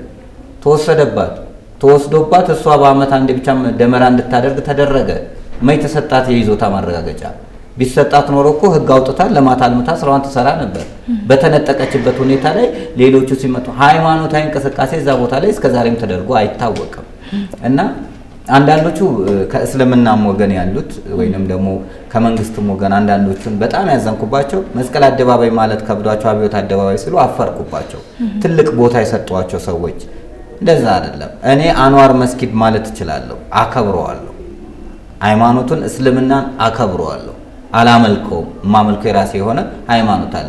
S1: ተወስዶባት እሷ በአመት አንዴ ብቻ ደመራ እንድታደርግ ተደረገ ማይ ተሰጣት የይዞታ ማረጋገጫ ቢሰጣት ኖሮ እኮ ህግ አውጥታ ለማታልምታ ስራዋን ተሰራ ነበር በተነጠቀችበት ሁኔታ ላይ ሌሎቹ ሲመጡ ሃይማኖታዊ እንቅስቃሴ እዛ ቦታ ላይ እስከዛሬም ተደርጎ አይታወቅም እና አንዳንዶቹ ከእስልምናም ወገን ያሉት ወይንም ደግሞ ከመንግስትም ወገን አንዳንዶቹን በጣም ያዘንኩባቸው መስቀል አደባባይ ማለት ከብዷቸው አብዮት አደባባይ ሲሉ አፈርኩባቸው ትልቅ ቦታ የሰጧቸው ሰዎች እንደዛ አይደለም እኔ አንዋር መስጊድ ማለት እችላለሁ አከብረዋለሁ ሃይማኖቱን እስልምናን አከብረዋለሁ አላመልከው ማመልከው የራሴ የሆነ ሃይማኖት አለኝ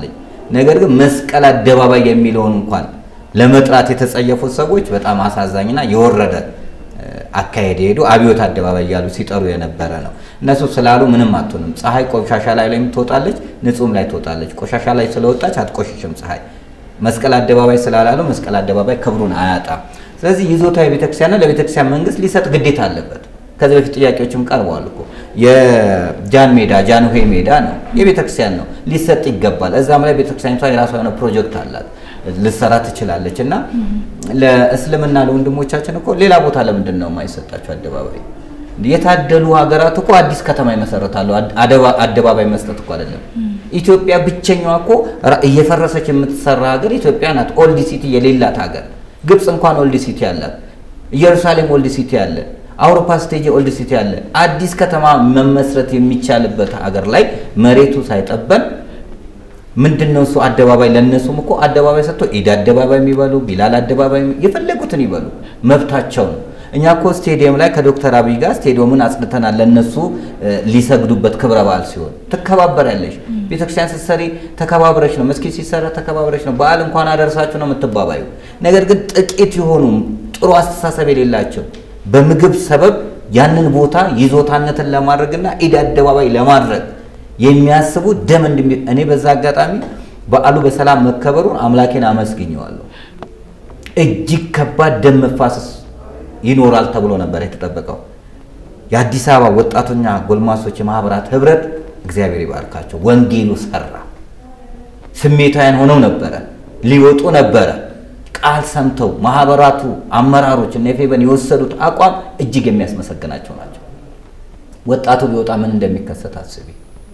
S1: ነገር ግን መስቀል አደባባይ የሚለውን እንኳን ለመጥራት የተጸየፉት ሰዎች በጣም አሳዛኝና የወረደ አካሄድ ሄዱ አብዮት አደባባይ ያሉ ሲጠሩ የነበረ ነው እነሱ ስላሉ ምንም አትሆንም ፀሐይ ቆሻሻ ላይም ትወጣለች ንጹም ላይ ትወጣለች ቆሻሻ ላይ ስለወጣች አትቆሽሽም ፀሐይ መስቀል አደባባይ ስላላሉ መስቀል አደባባይ ክብሩን አያጣም ስለዚህ ይዞታው የቤተክርስቲያን ለቤተክርስቲያን መንግስት ሊሰጥ ግዴታ አለበት ከዚህ በፊት ጥያቄዎችም ቀርበዋል እኮ የጃን ሆይ ሜዳ ነው የቤተክርስቲያን ነው ሊሰጥ ይገባል እዛም ላይ ቤተክርስቲያኒቷ የራሷ የሆነ ፕሮጀክት አላት ልሰራ ትችላለችና ለእስልምና ለወንድሞቻችን እኮ ሌላ ቦታ ለምንድን ነው የማይሰጣቸው አደባባይ የታደሉ ሀገራት እኮ አዲስ ከተማ ይመሰረታሉ አደባባይ መስጠት እኮ አይደለም ኢትዮጵያ ብቸኛዋ እኮ እየፈረሰች የምትሰራ ሀገር ኢትዮጵያ ናት ኦልድ ሲቲ የሌላት ሀገር ግብጽ እንኳን ኦልድ ሲቲ አላት ኢየሩሳሌም ኦልድ ሲቲ አለ አውሮፓ ስቴጅ ኦልድ ሲቲ አለ አዲስ ከተማ መመስረት የሚቻልበት ሀገር ላይ መሬቱ ሳይጠበን ምንድነው እሱ አደባባይ ለነሱም እኮ አደባባይ ሰጥቶ ኢድ አደባባይ የሚባሉ ቢላል አደባባይ የፈለጉትን ይባሉ መብታቸው ነው እኛ እኮ ስቴዲየም ላይ ከዶክተር አብይ ጋር ስቴዲየሙን አጽድተናል ለነሱ ሊሰግዱበት ክብረ በዓል ሲሆን ተከባበራለሽ ቤተክርስቲያን ሲሰሪ ተከባብረሽ ነው መስጊድ ሲሰራ ተከባብረሽ ነው በዓል እንኳን አደረሳችሁ ነው የምትባባዩ ነገር ግን ጥቂት ይሆኑ ጥሩ አስተሳሰብ የሌላቸው በምግብ ሰበብ ያንን ቦታ ይዞታነትን ለማድረግና ኢድ አደባባይ ለማድረግ የሚያስቡ ደም እኔ በዛ አጋጣሚ በዓሉ በሰላም መከበሩን አምላኬን አመስግኘዋለሁ እጅግ ከባድ ደም መፋሰስ ይኖራል ተብሎ ነበር የተጠበቀው የአዲስ አበባ ወጣቶኛ ጎልማሶች ማህበራት ህብረት እግዚአብሔር ይባርካቸው ወንጌሉ ሰራ ስሜታውያን ሆነው ነበር ሊወጡ ነበር ቃል ሰምተው ማህበራቱ አመራሮች ነፌበን የወሰዱት አቋም እጅግ የሚያስመሰግናቸው ናቸው ወጣቱ ቢወጣ ምን እንደሚከሰት አስቢ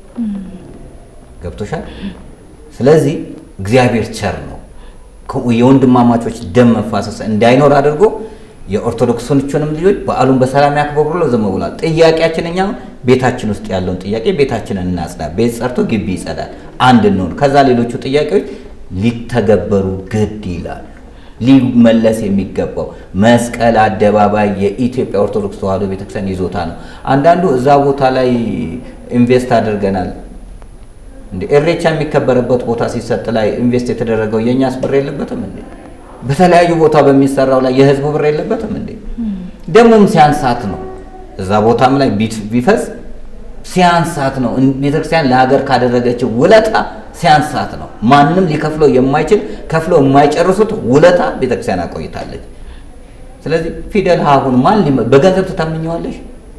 S1: ገብቶሻል ስለዚህ እግዚአብሔር ቸር ነው የወንድማማቾች ደም መፋሰስ እንዳይኖር አድርጎ የኦርቶዶክሶችንም ልጆች በዓሉን በሰላም ያከብሩሎ ዘመውላል ጥያቄያችንኛ ቤታችን ውስጥ ያለውን ጥያቄ ቤታችንን እናጽዳ ቤት ሰርቶ ግቢ ይጸዳል አንድ ነው ከዛ ሌሎቹ ጥያቄዎች ሊተገበሩ ግድ ይላል ሊመለስ የሚገባው መስቀል አደባባይ የኢትዮጵያ ኦርቶዶክስ ተዋህዶ ቤተክርስቲያን ይዞታ ነው አንዳንዱ እዛ ቦታ ላይ ኢንቨስት አድርገናል እንዴ እሬቻ የሚከበርበት ቦታ ሲሰጥ ላይ ኢንቨስት የተደረገው የኛስ ብር የለበትም እንዴ በተለያዩ ቦታ በሚሰራው ላይ የህዝቡ ብር የለበትም እንዴ ደሞም ሲያንሳት ነው እዛ ቦታም ላይ ቢፈስ ሲያንሳት ነው ቤተክርስቲያን ለሀገር ካደረገችው ውለታ ሲያንሳት ነው ማንንም ሊከፍለው የማይችል ከፍሎ የማይጨርሱት ውለታ ቤተክርስቲያን አቆይታለች ስለዚህ ፊደል አሁን ማን በገንዘብ ተታምኘዋለሽ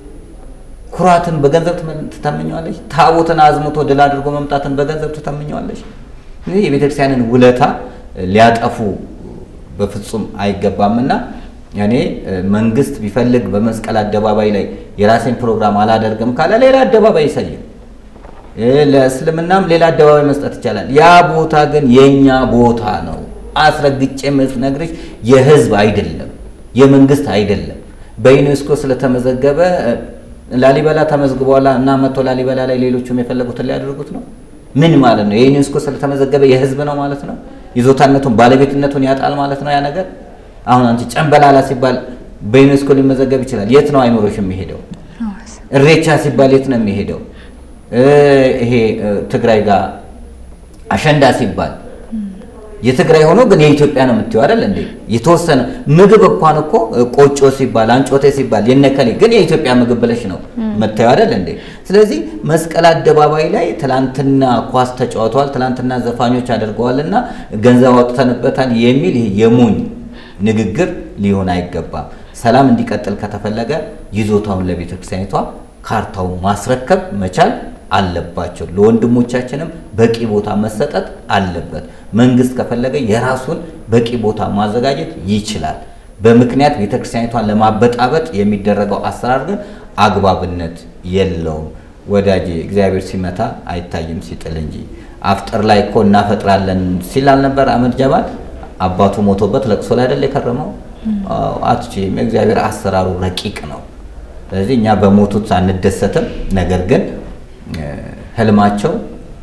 S1: ኩራትን በገንዘብ ተታምኘዋለሽ ታቦትን አዝምቶ ድል አድርጎ መምጣትን በገንዘብ ተታምኘዋለሽ ይሄ የቤተክርስቲያንን ውለታ ሊያጠፉ በፍጹም አይገባምና ያኔ መንግስት ቢፈልግ በመስቀል አደባባይ ላይ የራሴን ፕሮግራም አላደርግም ካለ ሌላ አደባባይ ይሰየም ለእስልምናም ሌላ አደባባይ መስጠት ይችላል ያ ቦታ ግን የኛ ቦታ ነው አስረግጬ መስነግርሽ የህዝብ አይደለም የመንግስት አይደለም በዩኔስኮ ስለተመዘገበ ላሊበላ ተመዝግቧል እና መቶ ላሊበላ ላይ ሌሎችም የፈለጉት ሊያደርጉት ነው ምን ማለት ነው የዩኔስኮ ስለተመዘገበ የህዝብ ነው ማለት ነው ይዞታነቱን ባለቤትነቱን ያጣል ማለት ነው ያ ነገር አሁን አንቺ ጨምበላላ ሲባል በዩኔስኮ ሊመዘገብ ይችላል የት ነው አይኖርሽም የሚሄደው እሬቻ ሲባል የት ነው የሚሄደው ይሄ ትግራይ ጋር አሸንዳ ሲባል የትግራይ ሆኖ ግን የኢትዮጵያ ነው የምትይው አይደል እንዴ የተወሰነ ምግብ እንኳን እኮ ቆጮ ሲባል አንጮቴ ሲባል የነከሌ ግን የኢትዮጵያ ምግብ ብለሽ ነው መታየው አይደል እንዴ ስለዚህ መስቀል አደባባይ ላይ ትላንትና ኳስ ተጫውተዋል ትላንትና ዘፋኞች አድርገዋልና ገንዘብ አውጥተንበታል የሚል የሞኝ ንግግር ሊሆን አይገባም ሰላም እንዲቀጥል ከተፈለገ ይዞታውን ለቤተክርስቲያኒቷ ካርታው ማስረከብ መቻል አለባቸው ለወንድሞቻችንም በቂ ቦታ መሰጠት አለበት መንግስት ከፈለገ የራሱን በቂ ቦታ ማዘጋጀት ይችላል በመክንያት ቤተክርስቲያኒቷን ለማበጣበጥ የሚደረገው አሰራር ግን አግባብነት የለውም ወዳጄ እግዚአብሔር ሲመታ አይታይም ሲጥል እንጂ አፍጥር ላይ እኮ እናፈጥራለን ሲላል ነበር አመድ ጀባል አባቱ ሞቶበት ለቅሶ ላይ አይደል የከረመው አትጪም እግዚአብሔር አሰራሩ ረቂቅ ነው ስለዚህ እኛ በሞቱት አንደሰተም ነገር ግን ህልማቸው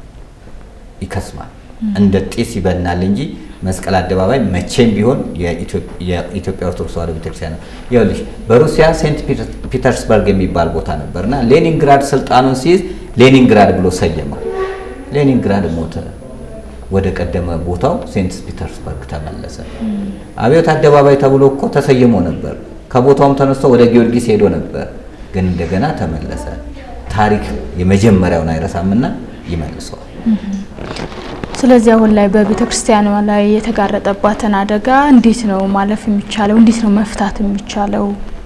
S1: ይከስማል እንደ ጢስ ይበናል እንጂ መስቀል አደባባይ መቼም ቢሆን የኢትዮጵያ ኦርቶዶክስ ተዋህዶ ቤተክርስቲያን ነው ይኸውልሽ በሩሲያ ሴንት ፒተርስበርግ የሚባል ቦታ ነበርና ሌኒንግራድ ስልጣኑን ሲይዝ ሌኒንግራድ ብሎ ሰየመው ሌኒንግራድ ሞተ ወደ ቀደመ ቦታው ሴንት ፒተርስበርግ ተመለሰ አብዮት አደባባይ ተብሎ እኮ ተሰየሞ ነበር ከቦታውም ተነስቶ ወደ ጊዮርጊስ ሄዶ ነበር ግን እንደገና ተመለሰ ታሪክ የመጀመሪያውን አይረሳምና ይመልሰዋል
S2: ስለዚህ አሁን ላይ በቤተክርስቲያኗ ላይ የተጋረጠባትን አደጋ እንዴት ነው ማለፍ የሚቻለው እንዴት ነው መፍታት የሚቻለው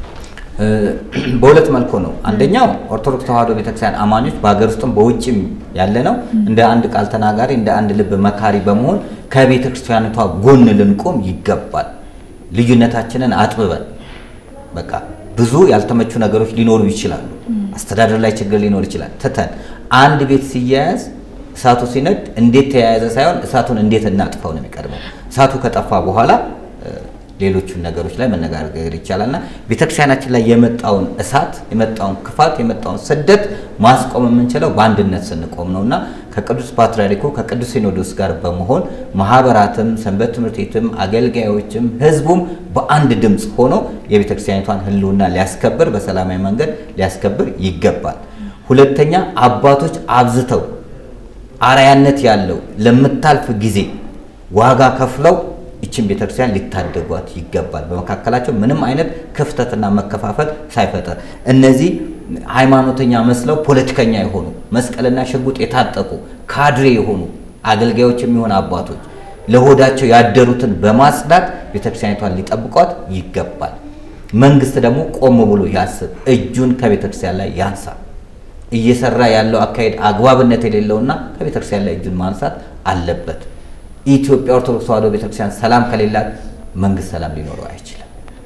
S1: በሁለት መልኩ ነው አንደኛው ኦርቶዶክስ ተዋህዶ ቤተክርስቲያን አማኞች በአገር ውስጥም በውጭም ያለነው እንደ አንድ ቃል ተናጋሪ እንደ አንድ ልብ መካሪ በመሆን ከቤተክርስቲያኒቷ ጎን ልንቆም ይገባል ልዩነታችንን አጥብበን በቃ ብዙ ያልተመቹ ነገሮች ሊኖሩ ይችላሉ አስተዳደር ላይ ችግር ሊኖር ይችላል ተተን አንድ ቤት ሲያያዝ እሳቱ ሲነድ እንዴት ተያያዘ ሳይሆን እሳቱን እንዴት እናጥፋው ነው የሚቀርበው እሳቱ ከጠፋ በኋላ ሌሎቹን ነገሮች ላይ መነጋገር ይቻላልና ቤተክርስቲያናችን ላይ የመጣውን እሳት የመጣውን ክፋት የመጣውን ስደት ማስቆም የምንችለው በአንድነት ስንቆም ነውና ከቅዱስ ፓትርያርኩ ከቅዱስ ሲኖዶስ ጋር በመሆን ማህበራትም ሰንበት ትምህርት ቤትም አገልጋዮችም ህዝቡም በአንድ ድምጽ ሆኖ የቤተክርስቲያኒቷን ህልውና ሊያስከብር በሰላማዊ መንገድ ሊያስከብር ይገባል ሁለተኛ አባቶች አብዝተው አራያነት ያለው ለምታልፍ ጊዜ ዋጋ ከፍለው እቺን ቤተክርስቲያን ሊታደጓት ይገባል በመካከላቸው ምንም አይነት ክፍተትና መከፋፈል ሳይፈጠር እነዚህ ሃይማኖተኛ መስለው ፖለቲከኛ የሆኑ መስቀልና ሽጉጥ የታጠቁ ካድሬ የሆኑ አገልጋዮች የሚሆኑ አባቶች ለሆዳቸው ያደሩትን በማስዳት ቤተክርስቲያኒቷን ሊጠብቋት ይገባል መንግስት ደግሞ ቆም ብሎ ያስብ እጁን ከቤተክርስቲያን ላይ ያንሳ እየሰራ ያለው አካሄድ አግባብነት የሌለውና ከቤተክርስቲያን ላይ እጁን ማንሳት አለበት ኢትዮጵያ ኦርቶዶክስ ተዋህዶ ቤተክርስቲያን ሰላም ከሌላት መንግስት ሰላም ሊኖረው አይችልም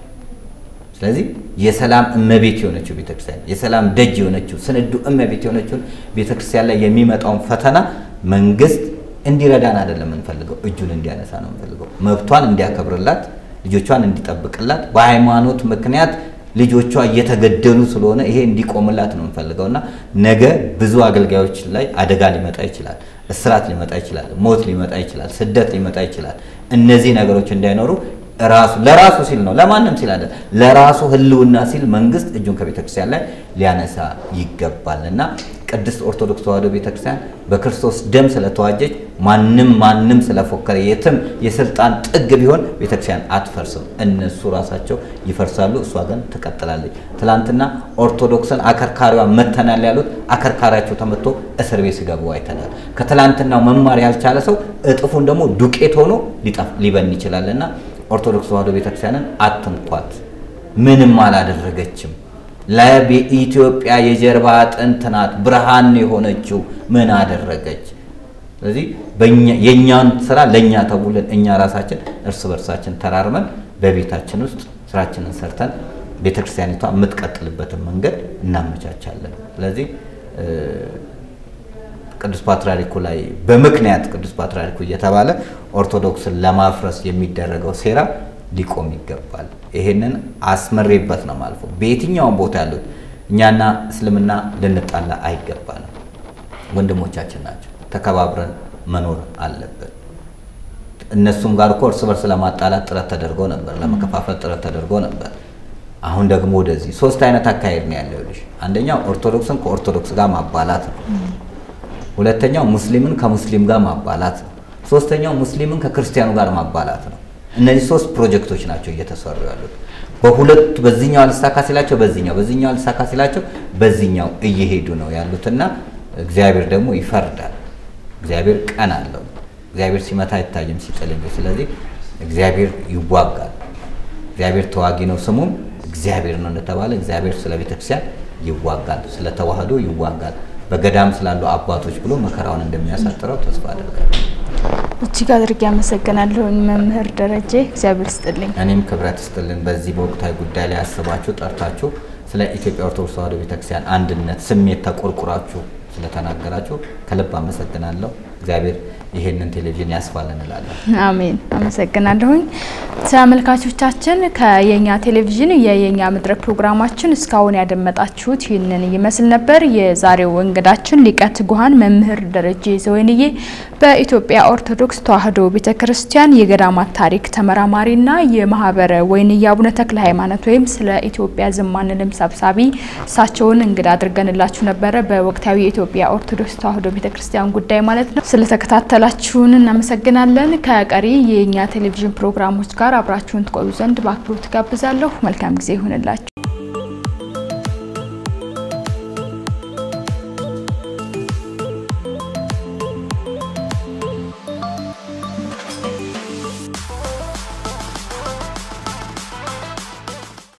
S1: ስለዚህ የሰላም እመቤት የሆነችው ቤተክርስቲያን የሰላም ደጅ የሆነችው ስንዱ እመቤት የሆነችው ቤተክርስቲያን ላይ የሚመጣውን ፈተና መንግስት እንዲረዳን አይደለም እንፈልገው እጁን እንዲያነሳ ነው እንፈልገው መብቷን እንዲያከብርላት ልጆቿን እንዲጠብቅላት በሃይማኖት ምክንያት ልጆቿ እየተገደሉ ስለሆነ ይሄ እንዲቆምላት ነው እንፈልገውና ነገ ብዙ አገልጋዮች ላይ አደጋ ሊመጣ ይችላል እስራት ሊመጣ ይችላል ሞት ሊመጣ ይችላል ስደት ሊመጣ ይችላል እነዚህ ነገሮች እንዳይኖሩ ለራሱ ሲል ነው ለማንም ሲል አይደል ለራሱ ህልውና ሲል መንግስት እጁን ከቤተክርስቲያን ላይ ሊያነሳ ይገባልና ቅድስት ኦርቶዶክስ ተዋህዶ ቤተክርስቲያን በክርስቶስ ደም ስለተዋጀች ማንንም ስለፎከረ የትም የስልጣን ጥግ ቢሆን ቤተክርስቲያን አትፈርስም እነሱ ራሳቸው ይፈርሳሉ እሷ ግን ትቀጥላለች ትላንትና ኦርቶዶክስን አከርካሪዋ መተናል ያሉት አከርካሪያቸው ተመቶ እስር ቤት ሲገቡ አይተናል ከትላንትናው መማር ያልቻለ ሰው እጥፉን ደግሞ ዱቄት ሆኖ ሊበን ይችላልና ኦርቶዶክስ ተዋህዶ ቤተክርስቲያንን አትንኳት ምንም አላደረገችም ለኢትዮጵያ የጀርባ አጥንት ናት ብርሃን የሆነችው ምን አደረገች ስለዚህ የኛን ስራ ለኛ ተውልን እኛ ራሳችን እርስ በርሳችን ተራርመን በቤታችን ውስጥ ስራችንን ሰርተን ቤተክርስቲያኒቷ የምትቀጥልበትን መንገድ እናመቻቻለን ስለዚህ ቅዱስ ፓትርያርኩ ላይ በመክንያት ቅዱስ ፓትርያርኩ እየተባለ ኦርቶዶክስን ለማፍረስ የሚደረገው ሴራ ሊቆም ይገባል ይሄንን አስመሬበት ነው ማለት ነው በየትኛውም ቦታ ያሉት እኛና እስልምና ልንጣላ አይገባንም ወንድሞቻችን ናቸው ተከባብረን መኖር አለበት እነሱም ጋር እኮ እርስ በርስ ለማጣላት ጥረት ተደርጎ ነበር ለመከፋፈል ጥረት ተደርጎ ነበር አሁን ደግሞ ወደዚህ ሶስት አይነት አካሄድ ነው ያለው ልጅ አንደኛው ኦርቶዶክስን ከኦርቶዶክስ ጋር ማባላት ነው ሁለተኛው ሙስሊምን ከሙስሊም ጋር ማባላት ነው ሶስተኛው ሙስሊምን ከክርስቲያኑ ጋር ማባላት ነው እነዚህ ሶስት ፕሮጀክቶች ናቸው እየተሰሩ ያሉት በሁለት በዚህኛው አልሳካሲላቸው በዚህኛው አልሳካሲላቸው በዚህኛው እየሄዱ ነው ያሉትና እግዚአብሔር ደግሞ ይፈርዳል እግዚአብሔር ቀን አለው እግዚአብሔር ሲመታ አይታየም ሲጥልም ስለዚህ እግዚአብሔር ይዋጋል እግዚአብሔር ተዋጊ ነው ስሙም እግዚአብሔር ነው እንደተባለ እግዚአብሔር ስለ ቤተክርስቲያን ይዋጋል ስለ ተዋህዶ ይዋጋል በገዳም ስላሉ አባቶች ብሎ መከራውን እንደሚያሳጥረው ተስፋ አደርጋለሁ
S2: እጅግ አድርጌ አመሰግናለሁ መምህር ደረጀ እግዚአብሔር ይስጥልኝ
S1: እኔም ክብረት ይስጥልን በዚህ በወቅታዊ ጉዳይ ላይ አስባችሁ ጠርታችሁ ስለ ኢትዮጵያ ኦርቶዶክስ ተዋህዶ ቤተክርስቲያን አንድነት ስሜት ተቆርቁራችሁ ስለተናገራችሁ ከልብ አመሰግናለሁ እግዚአብሔር ይሄንን ቴሌቪዥን ያስፋልን እላለሁ
S2: አሜን አመሰግናለሁኝ ተመልካቾቻችን ከየኛ ቴሌቪዥን የየኛ መድረክ ፕሮግራማችን እስካሁን ያደመጣችሁት ይህንን ይመስል ነበር የዛሬው እንግዳችን ሊቀ ትጉሃን መምህር ደረጀ ዘወይንዬ በኢትዮጵያ ኦርቶዶክስ ተዋህዶ ቤተክርስቲያን የገዳማት ታሪክ ተመራማሪና የማህበረ ወይንዬ አቡነ ተክለ ሃይማኖት ወይም ስለ ኢትዮጵያ ዘማንንም ሰብሳቢ ሳቸውን እንግዳ አድርገንላችሁ ነበር በወቅታዊ የኢትዮጵያ ኦርቶዶክስ ተዋህዶ ቤተክርስቲያን ጉዳይ ማለት ነው ስለተከታተላችሁን እናመሰግናለን። ከቀሪ የኛ ቴሌቪዥን ፕሮግራሞች ጋር አብራችሁን ትቆዩ ዘንድ በአክብሮት ጋብዛለሁ። መልካም ጊዜ ይሁንላችሁ።